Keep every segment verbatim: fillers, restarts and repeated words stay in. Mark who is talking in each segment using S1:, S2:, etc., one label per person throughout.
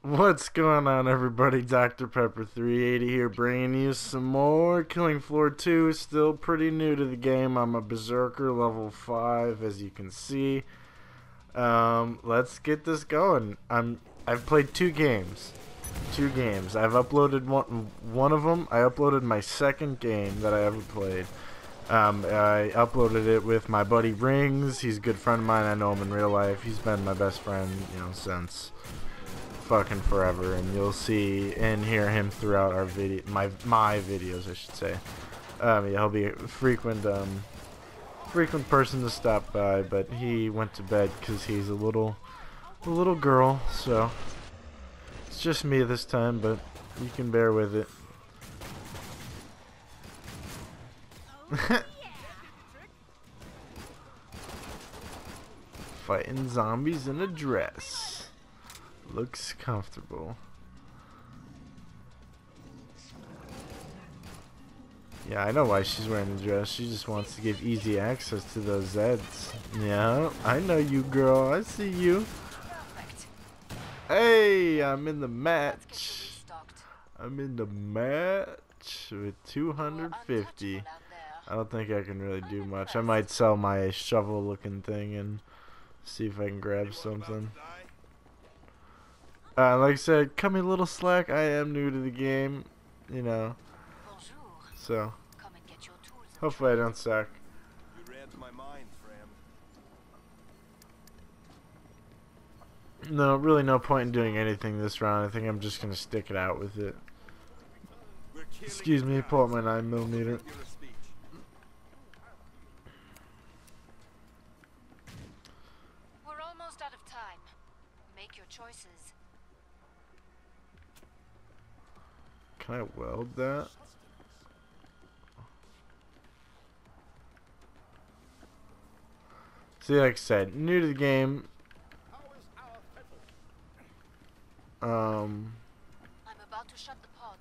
S1: What's going on, everybody? Doctor Pepper three eighty here, bringing you some more Killing Floor two. Still pretty new to the game. I'm a Berserker level five, as you can see. Um, let's get this going. I'm I've played two games, two games. I've uploaded one one of them. I uploaded my second game that I ever played. Um, I uploaded it with my buddy Rings. He's a good friend of mine. I know him in real life. He's been my best friend, you know, since fucking forever, and you'll see and hear him throughout our video, my my videos, I should say. Um, yeah, he'll be a frequent um frequent person to stop by, but he went to bed because he's a little a little girl, so it's just me this time, but you can bear with it. Fighting zombies in a dress. Looks comfortable. Yeah, I know why she's wearing the dress. She just wants to give easy access to those Zeds. Yeah, I know you, girl. I see you. Hey, I'm in the match. I'm in the match with two hundred fifty. I don't think I can really do much. I might sell my shovel-looking thing and see if I can grab something. Uh, like I said, cut me a little slack. I am new to the game, you know. So, hopefully I don't suck.
S2: You read my mind, friend.
S1: No, really no point in doing anything this round. I think I'm just gonna stick it out with it. Excuse me, pull up my nine millimeter.
S3: We're almost out of time. Make your choices.
S1: Can I weld that? See, like I said, new to the game. Um.
S3: I'm about to shut the pod.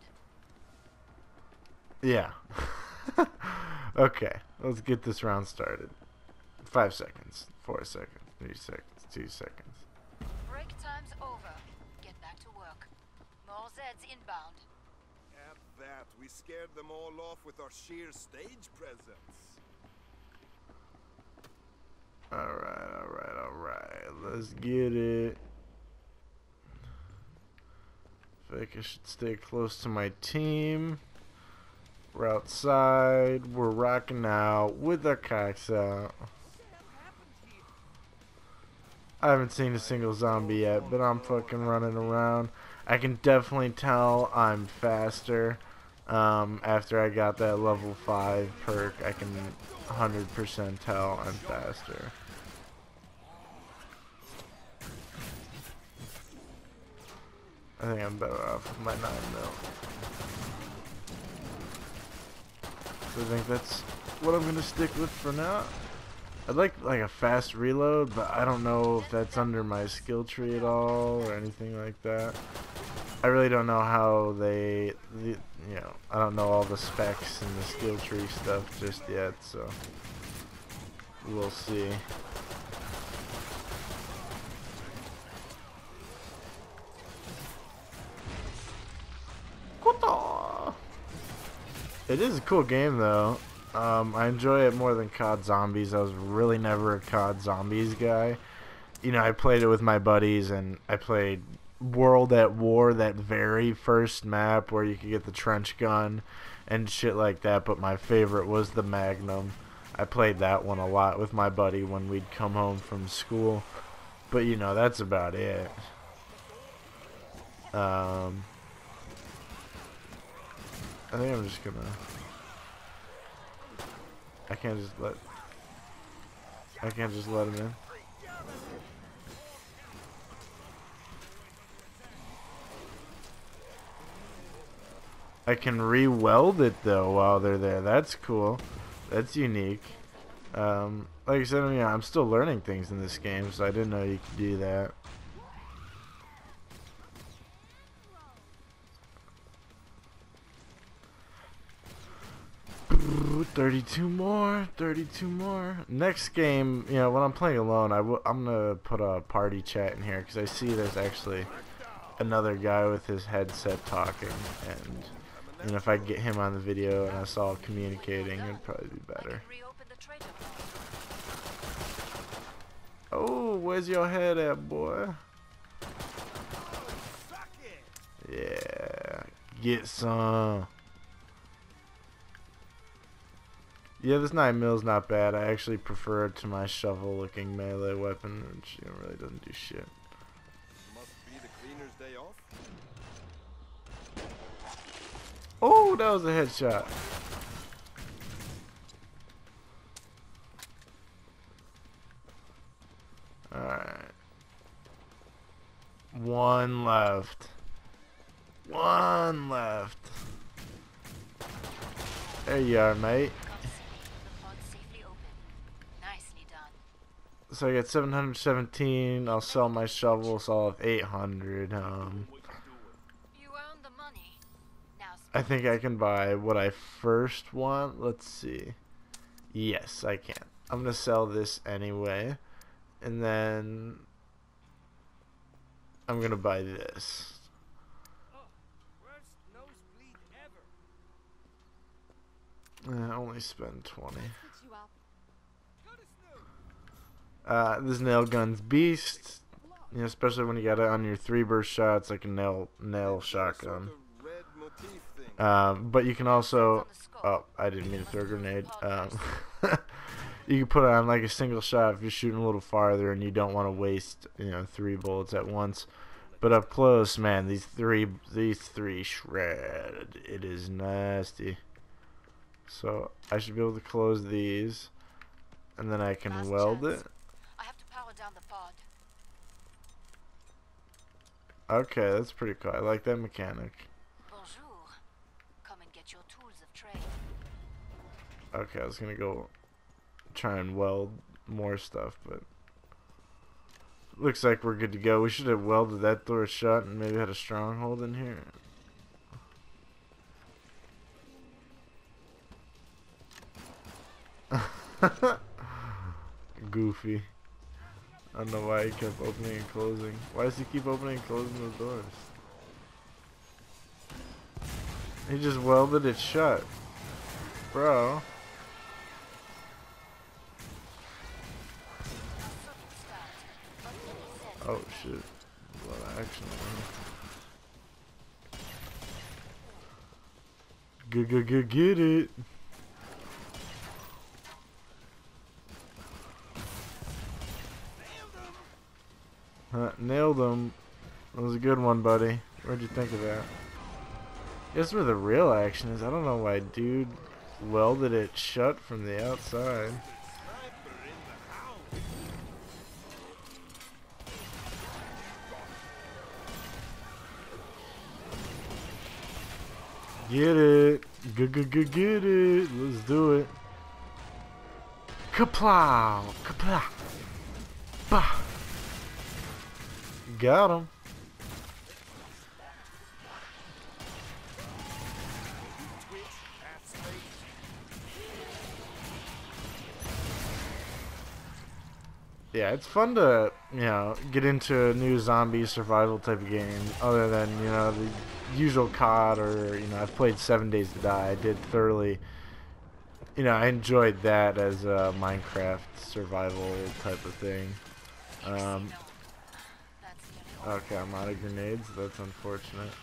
S1: Yeah. Okay, let's get this round started. Five seconds, four seconds, three seconds, two seconds.
S3: Break time's over. Get back to work. More Zeds inbound.
S2: At that, we scared them all off with our sheer stage presence.
S1: Alright, alright, alright. Let's get it. I think I should stay close to my team. We're outside. We're rocking out with our cocks out. I haven't seen a single zombie yet, but I'm fucking running around. I can definitely tell I'm faster. Um, after I got that level five perk, I can one hundred percent tell I'm faster. I think I'm better off with my nine mil. So I think that's what I'm gonna stick with for now. I'd like like a fast reload, but I don't know if that's under my skill tree at all or anything like that. I really don't know how they, the, you know, I don't know all the specs and the skill tree stuff just yet, so we'll see. It is a cool game though. Um, I enjoy it more than C O D Zombies. I was really never a C O D Zombies guy. You know, I played it with my buddies, and I played World at War, that very first map where you could get the trench gun and shit like that, but my favorite was the Magnum. I played that one a lot with my buddy when we'd come home from school. But, you know, that's about it. Um... I think I'm just gonna... I can't just let... I can't just let him in. I can re-weld it though while they're there. That's cool. That's unique. Um, like I said, I mean, I'm still learning things in this game, so I didn't know you could do that. thirty-two more, thirty-two more. Next game, you know, when I'm playing alone, I w I'm gonna put a party chat in here because I see there's actually another guy with his headset talking, and and if I get him on the video and us all communicating, it'd probably be better. Oh, where's your head at, boy? Yeah, get some. Yeah, this nine mil's not bad. I actually prefer it to my shovel-looking melee weapon, which, you know, really doesn't do shit.
S2: Must be the cleaner's day off.
S1: Oh, that was a headshot. Alright. One left. One left. There you are, mate. So I got seven hundred seventeen. I'll sell my shovel, so I'll have eight hundred. Um,
S3: You earned the money. Now
S1: I think I can buy what I first want. Let's see. Yes, I can. I'm gonna sell this anyway, and then I'm gonna buy this. I only spend twenty. Uh, this nail gun's beast, you know, especially when you got it on your three burst shots, like a nail nail shotgun. Um, but you can also, oh, I didn't mean to throw a grenade. Um, you can put it on like a single shot if you're shooting a little farther and you don't want to waste, you know, three bullets at once. But up close, man, these three, these three shred. It is nasty. So I should be able to close these, and then I can weld it.
S3: I have to power down the pod.
S1: Okay, that's pretty cool. I like that mechanic.
S3: Bonjour. Come and get your tools of trade.
S1: Okay, I was gonna go try and weld more stuff, but looks like we're good to go. We should have welded that door shut and maybe had a stronghold in here. Goofy. I don't know why he kept opening and closing. Why does he keep opening and closing those doors? He just welded it shut. Bro. Oh shit. A lot of action there. G -g -g Get it. Huh, nailed him. That was a good one, buddy. What'd you think of that? Guess where the real action is. I don't know why dude welded it shut from the outside. Get it. G -g -g Get it. Let's do it. Kaplow. Kaplow. Bah. Got him. Yeah, it's fun to, you know, get into a new zombie survival type of game other than, you know, the usual C O D or, you know, I've played Seven Days to Die. I did thoroughly, you know, I enjoyed that as a Minecraft survival type of thing. Um, Okay, I'm out of grenades. That's unfortunate.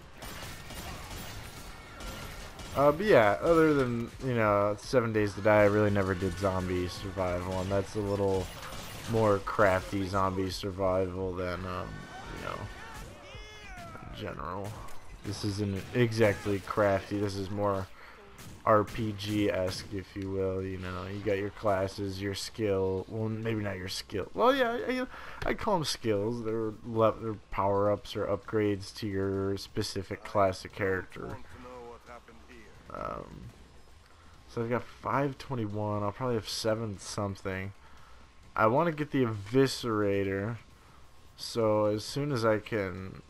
S1: Uh, but yeah, other than, you know, Seven Days to Die, I really never did zombie survival, and that's a little more crafty zombie survival than, um, you know, in general. This isn't exactly crafty. This is more R P G-esque, if you will. You know, you got your classes, your skill. Well, maybe not your skill. Well, yeah, I, I call them skills. They're, they're power-ups or upgrades to your specific class of character. Um, so I've got five twenty-one. I'll probably have seven something. I want to get the Eviscerator. So as soon as I can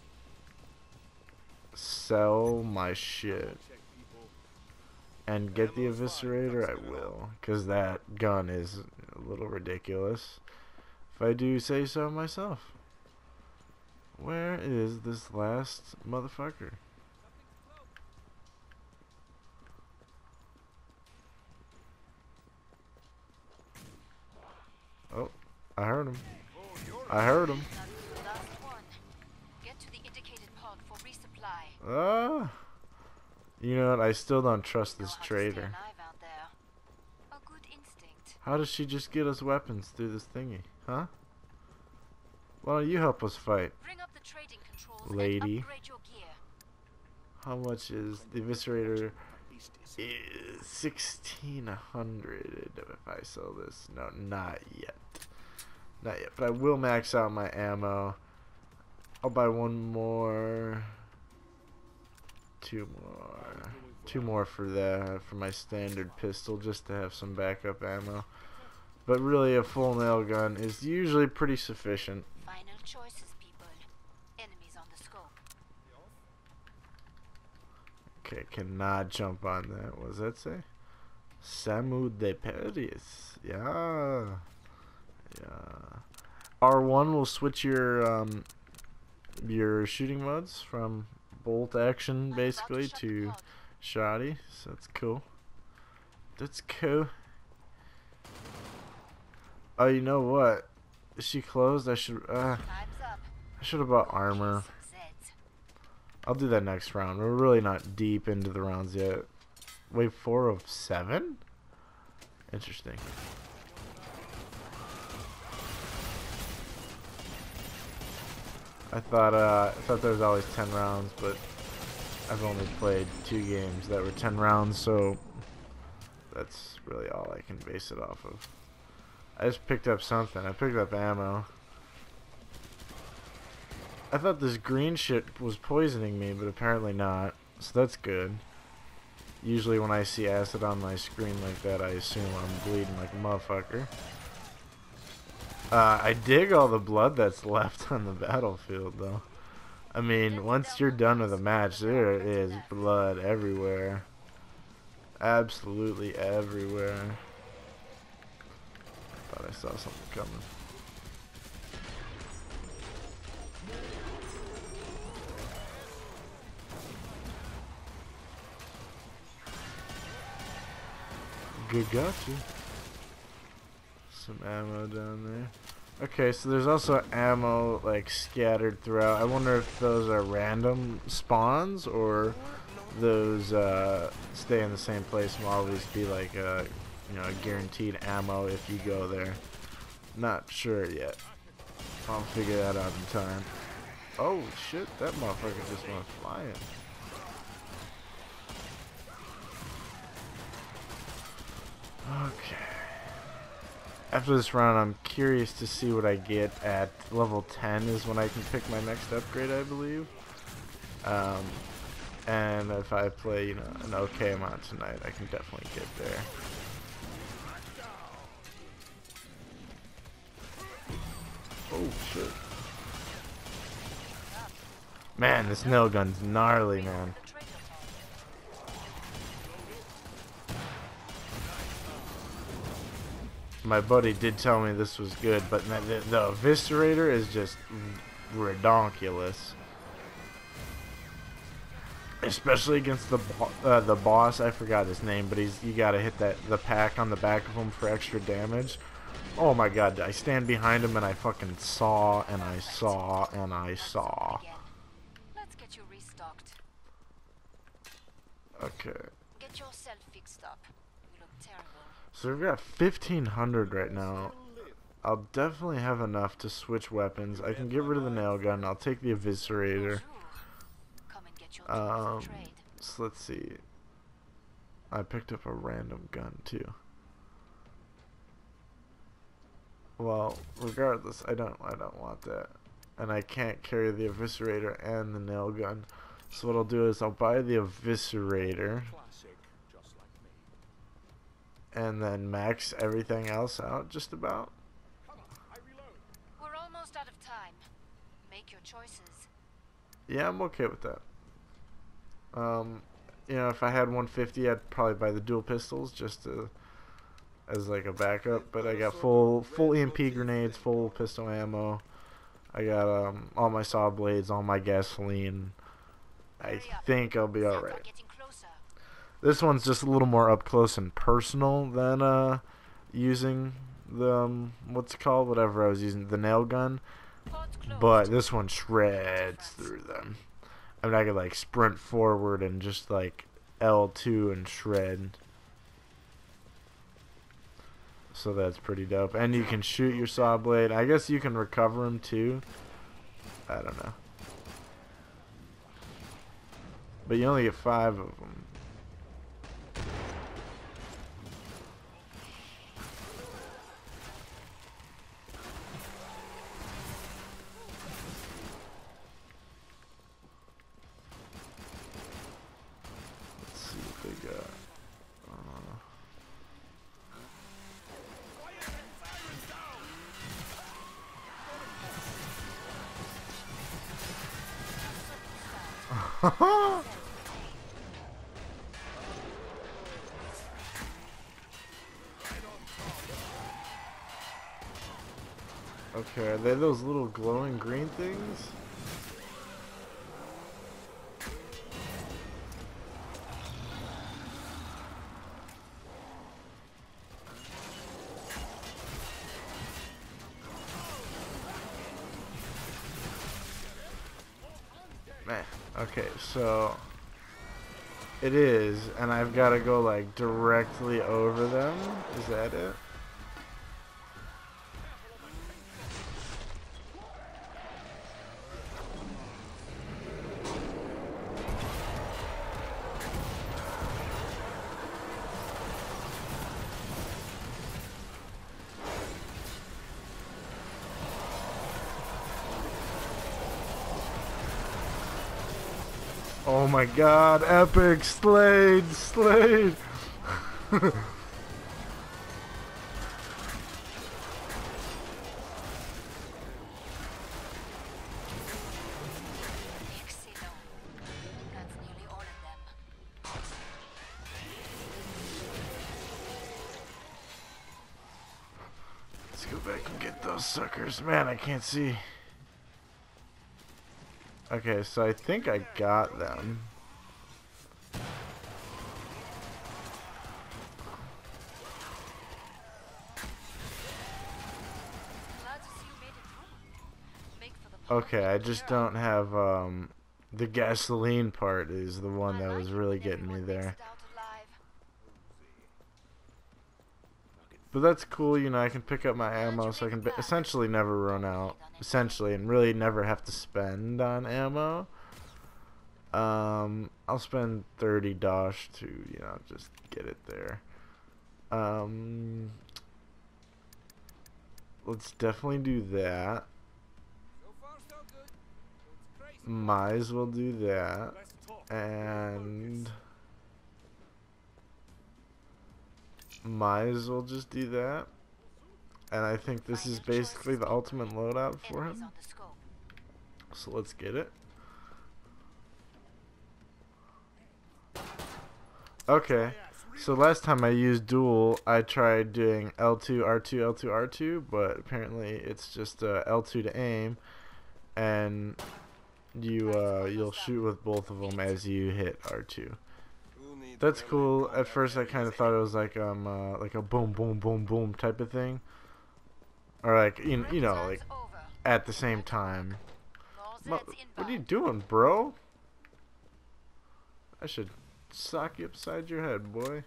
S1: sell my shit and get the Eviscerator, I will, because that gun is a little ridiculous, if I do say so myself. Where is this last motherfucker? Oh, I heard him. I heard him.
S3: Last one. Get to the indicated pod for resupply.
S1: Ah. You know what? I still don't trust
S3: Know
S1: this
S3: how to stay
S1: traitor.
S3: alive out there. A good instinct.
S1: How does she just get us weapons through this thingy? Huh? Why don't you help us fight?
S3: Bring up the trading controls
S1: Lady.
S3: and upgrade your gear.
S1: How much is the Eviscerator? Is sixteen hundred if I sell this. No, not yet. Not yet. But I will max out my ammo. I'll buy one more. Two more. Two more for that, for my standard pistol, just to have some backup ammo. But really, a full nail gun is usually pretty sufficient.
S3: Final choices, people. Enemies on the scope.
S1: Okay, cannot jump on that. What does that say? Samu de Paris. Yeah. Yeah. R one will switch your um your shooting modes from bolt action basically to shoddy, so that's cool. That's cool. Oh, you know what? Is she closed? I should uh
S3: Time's up.
S1: I should have bought armor.
S3: Zeds.
S1: I'll do that next round. We're really not deep into the rounds yet. Wave four of seven? Interesting. I thought uh, I thought there was always ten rounds, but I've only played two games that were ten rounds, so that's really all I can base it off of. I just picked up something. I picked up ammo. I thought this green shit was poisoning me, but apparently not. So that's good. Usually when I see acid on my screen like that, I assume I'm bleeding like a motherfucker. Uh, I dig all the blood that's left on the battlefield, though. I mean, once you're done with a match, there is blood everywhere. Absolutely everywhere. Thought I saw something coming. Good, gotcha. Some ammo down there. Okay, so there's also ammo like scattered throughout. I wonder if those are random spawns or those uh, stay in the same place and will always be like uh, you know, guaranteed ammo if you go there. Not sure yet. I'll figure that out in time. Oh shit, that motherfucker just went flying. Okay. After this round, I'm curious to see what I get at level ten is when I can pick my next upgrade, I believe. Um, and if I play, you know, an okay amount tonight, I can definitely get there. Oh shit. Man, this nail gun's gnarly, man. My buddy did tell me this was good, but the, the, the Eviscerator is just redonkulous. Especially against the uh, the boss. I forgot his name, but he's you gotta hit that the pack on the back of him for extra damage. Oh my god, I stand behind him and I fucking saw and I saw and I saw.
S3: Let's get you restocked.
S1: Okay.
S3: Get yourself fixed up. You look terrible.
S1: So we've got fifteen hundred right now. I'll definitely have enough to switch weapons. I can get rid of the nail gun. I'll take the Eviscerator.
S3: Come and get your
S1: Um,
S3: tools of trade.
S1: so let's see. I picked up a random gun too. Well, regardless, I don't, I don't want that, and I can't carry the Eviscerator and the nail gun. So what I'll do is I'll buy the Eviscerator, and then max everything else out just about.
S3: We're almost out of time. Make your choices.
S1: Yeah, I'm okay with that. Um, you know, if I had one fifty, I'd probably buy the dual pistols just to, as like a backup. But I got full full E M P grenades, full pistol ammo. I got um all my saw blades, all my gasoline. I think I'll be alright. This one's just a little more up close and personal than uh using the um, what's it called? Whatever I was using, the nail gun. But this one shreds through them. I mean, I could like sprint forward and just like L two and shred. So that's pretty dope. And you can shoot your saw blade. I guess you can recover them too. I don't know. But you only get five of them. Let's see what they got. Uh, okay, are they those little glowing green things? Man, okay, so it is, and I've got to go like directly over them. Is that it? Oh my god, epic! Slade! Slade! Let's go back and get those suckers. Man, I can't see. Okay, so I think I got them. Okay, I just don't have um the gasoline part is the one that was really getting me there. But that's cool, you know, I can pick up my ammo so I can essentially never run out. Essentially, and really never have to spend on ammo. Um, I'll spend thirty dosh to, you know, just get it there. Um, let's definitely do that. Might as well do that. And might as well just do that. And I think this is basically the ultimate loadout for him. So let's get it. Okay, so last time I used dual, I tried doing L two, R two, L two, R two, but apparently it's just uh, L two to aim, and you uh, you'll shoot with both of them as you hit R two. That's cool. At first, I kind of thought it was like um uh, like a boom, boom, boom, boom type of thing. Or like, you, you know, like, at the same time. What are you doing, bro? I should sock you upside your head, boy.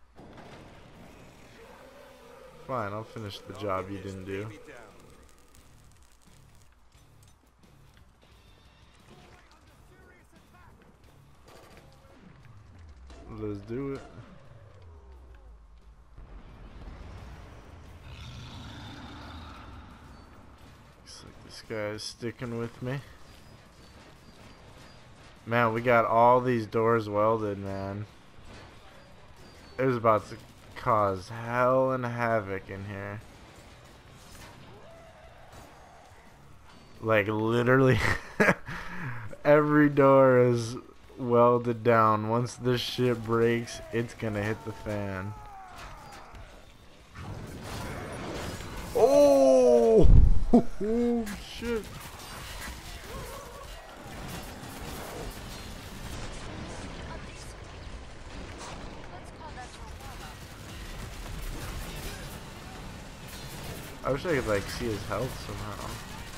S1: Fine, I'll finish the job you didn't do. Let's do it. This guy is sticking with me. Man, we got all these doors welded, man. It was about to cause hell and havoc in here. Like, literally, every door is welded down. Once this shit breaks, it's gonna hit the fan. Oh! Oh shit. I wish I could like see his health somehow.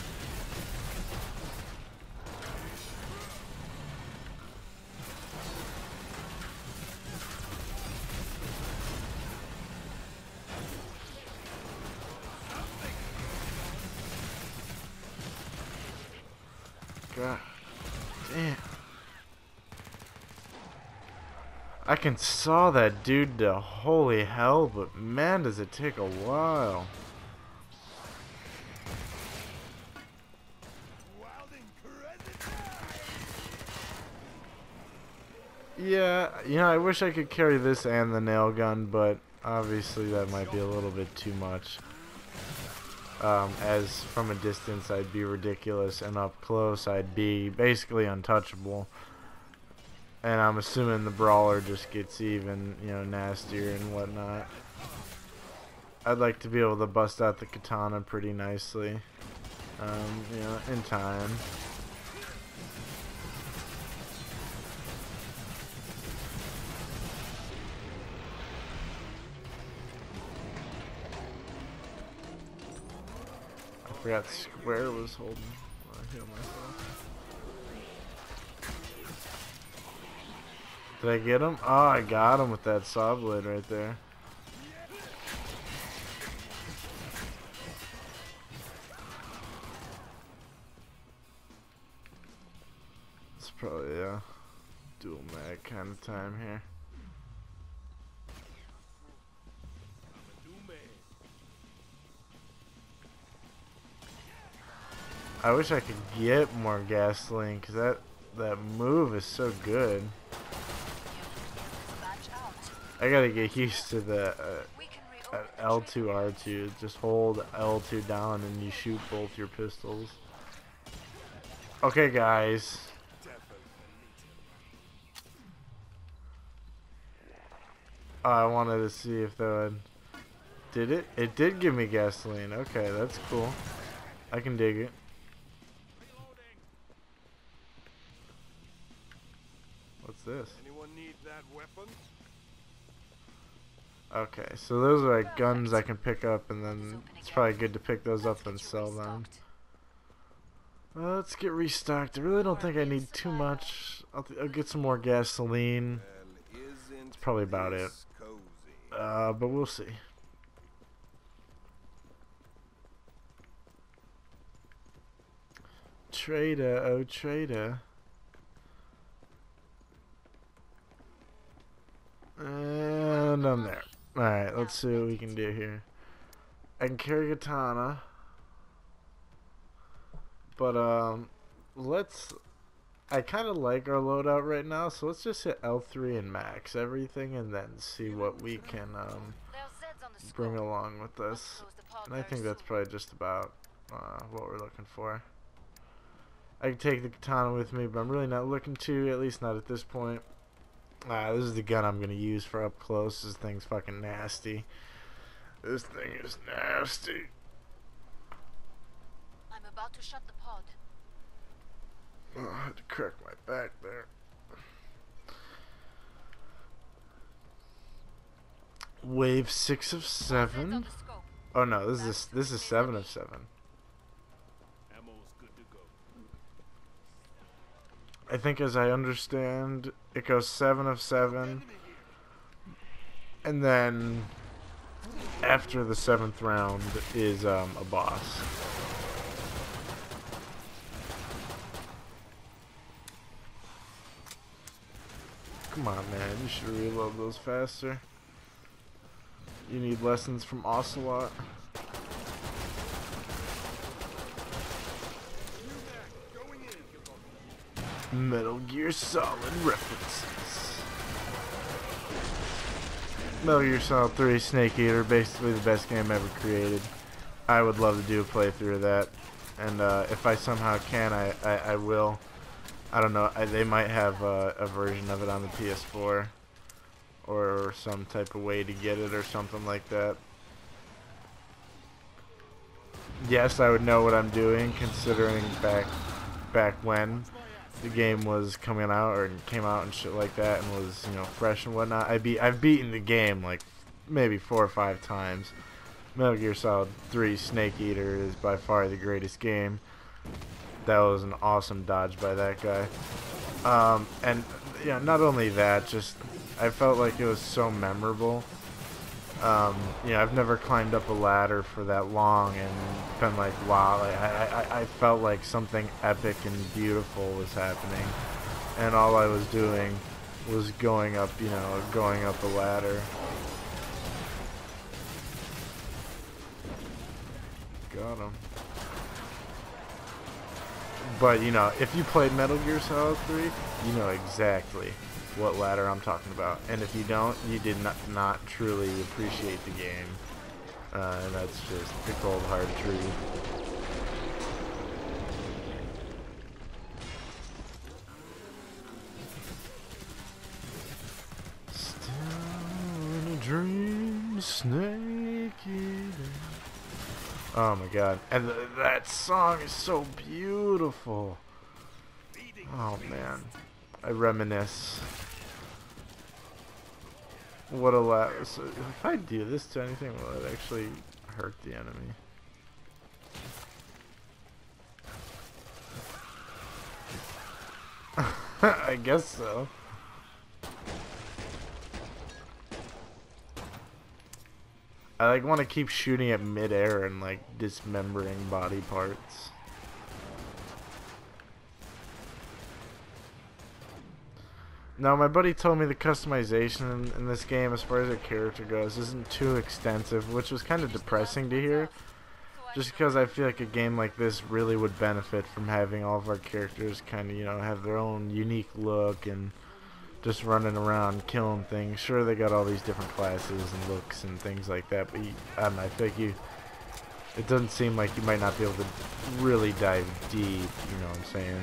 S1: God damn. I can saw that dude to holy hell, but man does it take a while. Yeah, you know, I wish I could carry this and the nail gun, but obviously that might be a little bit too much. Um, as from a distance I'd be ridiculous, and up close I'd be basically untouchable. And I'm assuming the brawler just gets even, you know, nastier and whatnot. I'd like to be able to bust out the katana pretty nicely, um, you know, in time. I forgot Square was holding. I heal myself. Did I get him? Oh, I got him with that saw blade right there. It's probably a dual mag kind of time here. I wish I could get more gasoline, because that, that move is so good. I gotta get used to the uh, L two R two. Just hold L two down and you shoot both your pistols. Okay, guys. Oh, I wanted to see if that would... Did it? It did give me gasoline. Okay, that's cool. I can dig it. What's this?
S2: Anyone need that weapon?
S1: Okay, so those are like guns I can pick up, and then it's probably good to pick those up and sell them. Uh, let's get restocked. I really don't think I need too much. I'll, th I'll get some more gasoline. That's probably about it. Uh, but we'll see. Trader, oh trader. And I'm there. Alright, let's see what we can do here. I can carry katana. But, um, let's... I kind of like our loadout right now, so let's just hit L three and max everything and then see what we can, um, bring along with this. And I think that's probably just about, uh, what we're looking for. I can take the katana with me, but I'm really not looking to, at least not at this point. Ah, this is the gun I'm gonna use for up close. This thing's fucking nasty. This thing is nasty.
S3: I'm about to shut the pod.
S1: Oh, I had to crack my back there. Wave six of seven. Oh no, this is this is seven of seven. I think, as I understand, it goes seven of seven, and then after the seventh round is um, a boss. Come on, man, you should reload those faster. You need lessons from Ocelot. Metal Gear Solid references. Metal Gear Solid three Snake Eater, basically the best game ever created. I would love to do a playthrough of that, and uh, if I somehow can, I, I, I will. I don't know, I, they might have uh, a version of it on the P S four, or some type of way to get it or something like that. Yes, I would know what I'm doing, considering back back when the game was coming out, or came out and shit like that, and was, you know, fresh and whatnot. I be I've beaten the game like maybe four or five times, Metal Gear Solid three Snake Eater is by far the greatest game. That was an awesome dodge by that guy. Um, and yeah, not only that, just I felt like it was so memorable. Um, you know, I've never climbed up a ladder for that long and been like, wow, like, I, I, I felt like something epic and beautiful was happening. And all I was doing was going up, you know, going up a ladder. Got him. But, you know, if you played Metal Gear Solid three, you know exactly what ladder I'm talking about. And if you don't, you did not, not truly appreciate the game. Uh, and that's just the cold hard truth. Still in a dream, Snake Eater. Oh my god. And th that song is so beautiful. Oh man. I reminisce. What a lot. So if I do this to anything, will it actually hurt the enemy? I guess so. I like want to keep shooting at mid-air and like dismembering body parts. Now, my buddy told me the customization in, in this game, as far as your character goes, isn't too extensive, which was kind of depressing to hear. Just because I feel like a game like this really would benefit from having all of our characters kind of, you know, have their own unique look and just running around killing things. Sure, they got all these different classes and looks and things like that, but you, I don't know, I feel like you, it doesn't seem like you might not be able to really dive deep, you know what I'm saying?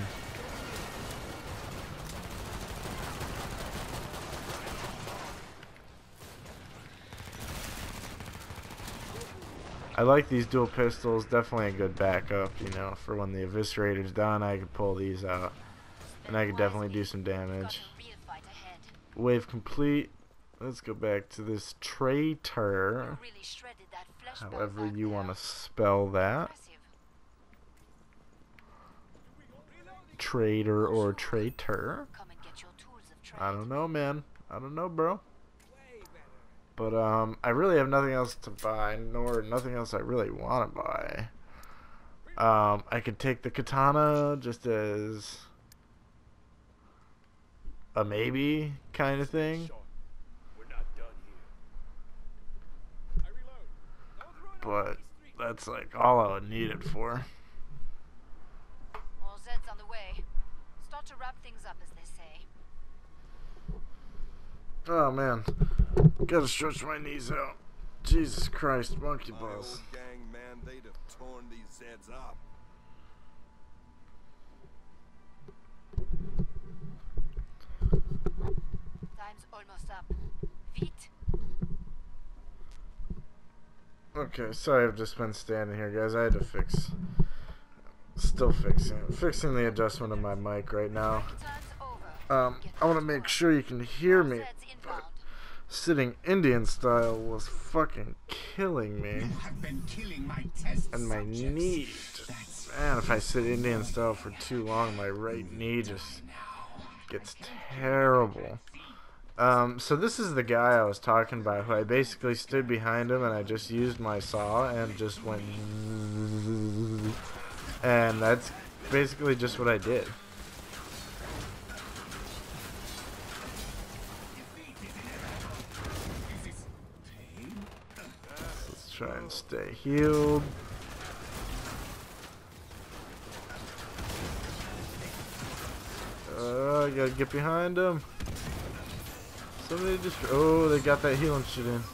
S1: I like these dual pistols, definitely a good backup, you know, for when the Eviscerator's done, I could pull these out, and I could definitely do some damage. Wave complete. Let's go back to this traitor, however you want to spell that. Traitor or traitor. I don't know, man. I don't know, bro. But, um, I really have nothing else to buy, nor nothing else I really want to buy. Um, I could take the katana just as a maybe kind of thing. But that's like all I would need it for.
S3: More Zeds on the way. Start to wrap things up, as they say.
S1: Oh man, gotta stretch my knees out. Jesus Christ, monkey balls.
S2: My old gang, man, they'd have torn these Zeds up.
S3: Time's almost up. Vite.
S1: Okay, sorry I've just been standing here, guys. I had to fix, still fixing, fixing the adjustment of my mic right now. Um, I want to make sure you can hear me, but sitting Indian style was fucking killing me. And my knee just, man, if I sit Indian style for too long, my right knee just gets terrible. Um, so this is the guy I was talking about, who I basically stood behind him and I just used my saw and just went, and that's basically just what I did. Let's try and stay healed. Uh, I gotta get behind him. Somebody just, oh, they got that healing shit in.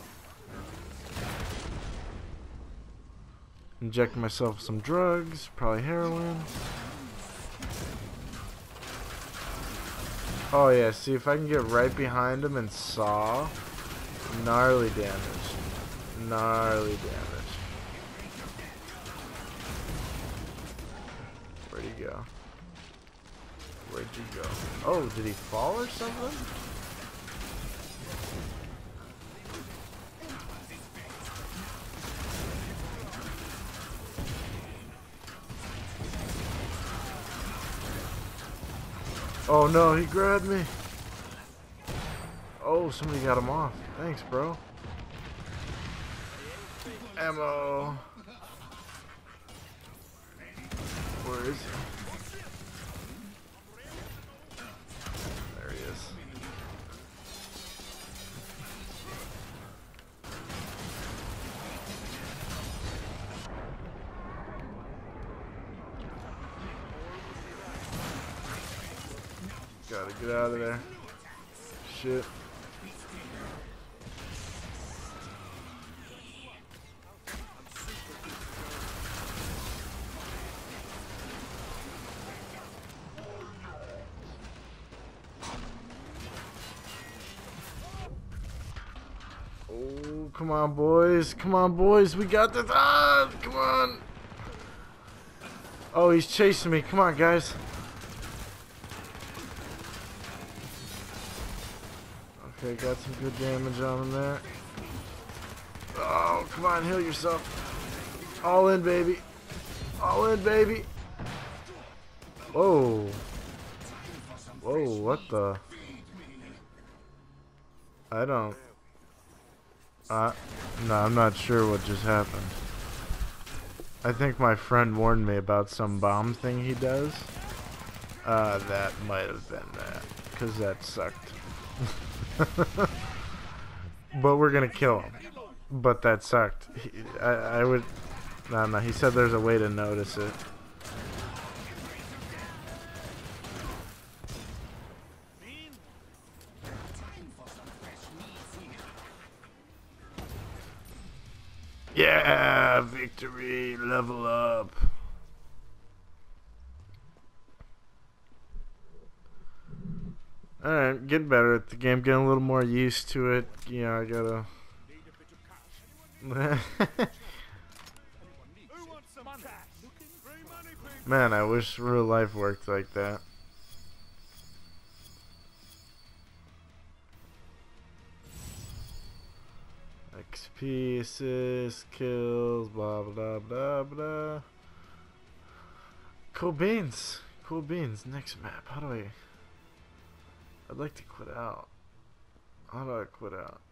S1: Inject myself with some drugs, probably heroin. Oh yeah, see if I can get right behind him and saw. Gnarly damage. Gnarly damage. Where'd he go? Where'd you go? Oh, did he fall or something? Oh no, he grabbed me. Oh, somebody got him off. Thanks, bro. Ammo. Where is he? There he is. Gotta get out of there. Shit. Oh, come on, boys. Come on, boys. We got this. Ah, come on. Oh, he's chasing me. Come on, guys. Okay, got some good damage on him there. Oh, come on. Heal yourself. All in, baby. All in, baby. Whoa. Whoa, what the? I don't... Uh, no, I'm not sure what just happened. I think my friend warned me about some bomb thing he does. Uh, that might have been that. Because that sucked. But we're gonna kill him. But that sucked. He, I, I would... No, no, he said there's a way to notice it. Yeah, victory, level up. Alright, getting better at the game, getting a little more used to it. You know, I gotta... Man, I wish real life worked like that. X P, assists, kills, blah blah blah blah. Cool beans. Cool beans. Next map. How do I... I'd like to quit out. How do I quit out?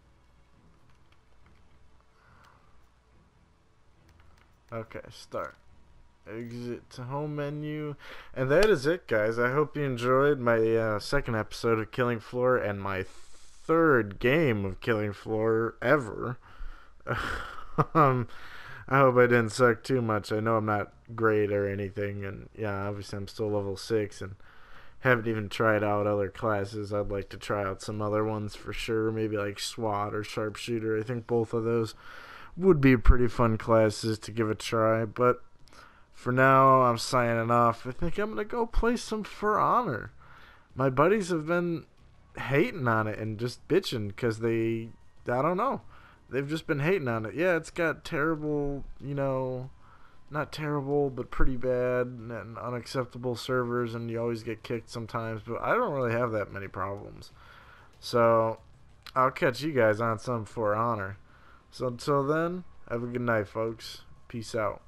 S1: Okay, start. Exit to home menu. And that is it, guys. I hope you enjoyed my uh, second episode of Killing Floor and my third game of Killing Floor ever. um, I hope I didn't suck too much. I know I'm not great or anything, and yeah, obviously I'm still level six and haven't even tried out other classes. I'd like to try out some other ones for sure, maybe like SWAT or Sharpshooter. I think both of those would be pretty fun classes to give a try, but for now I'm signing off. I think I'm gonna go play some For Honor. My buddies have been hating on it and just bitching because they, I don't know, they've just been hating on it. Yeah, it's got terrible, you know, not terrible, but pretty bad and unacceptable servers, and you always get kicked sometimes, but I don't really have that many problems. So, I'll catch you guys on some For Honor. So until then, have a good night, folks. Peace out.